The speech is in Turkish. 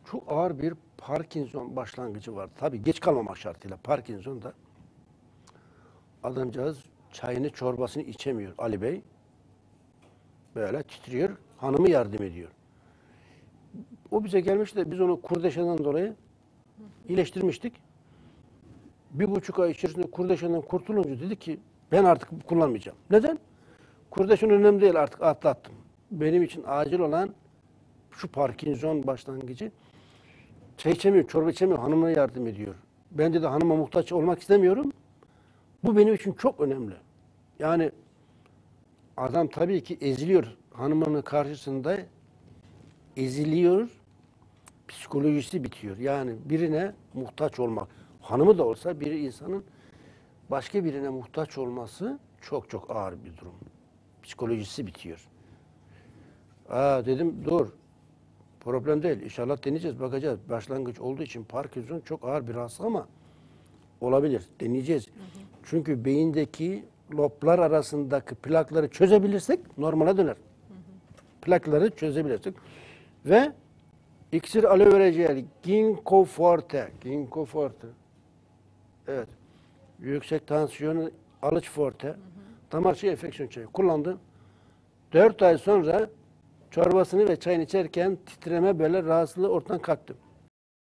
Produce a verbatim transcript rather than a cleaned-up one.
çok ağır bir Parkinson başlangıcı vardı. Tabii geç kalmamak şartıyla Parkinson da adamcağız çayını çorbasını içemiyor Ali Bey. Böyle titriyor. Hanımı yardım ediyor. O bize gelmişti de biz onu kurdeşeden dolayı iyileştirmiştik. Bir buçuk ay içerisinde kurdeşenden kurtulunca dedi ki ben artık kullanmayacağım. Neden? Kurdeşen önemli değil, artık atlattım. Benim için acil olan şu Parkinson başlangıcı. Çay içemiyor, çorba içemiyor, hanımına yardım ediyor. Ben de hanıma muhtaç olmak istemiyorum. Bu benim için çok önemli. Yani adam tabii ki eziliyor. Hanımının karşısında eziliyor. Psikolojisi bitiyor. Yani birine muhtaç olmak. Hanımı da olsa bir insanın başka birine muhtaç olması çok çok ağır bir durum. Psikolojisi bitiyor. Aa dedim dur. Problem değil. İnşallah deneyeceğiz, bakacağız. Başlangıç olduğu için Parkinson çok ağır bir hastalık ama olabilir. Deneyeceğiz. Hı hı. Çünkü beyindeki loblar arasındaki plakları çözebilirsek normale döner. Hı hı. Plakları çözebilirsek ve iksir aloe vera jel, ginkgo forte, ginkgo forte. Evet. Yüksek tansiyonu alıç forte. Hı hı. Damar şey enfeksiyon çayı kullandı. Dört ay sonra çorbasını ve çayını içerken titreme böyle rahatsızlığı ortadan kalktı.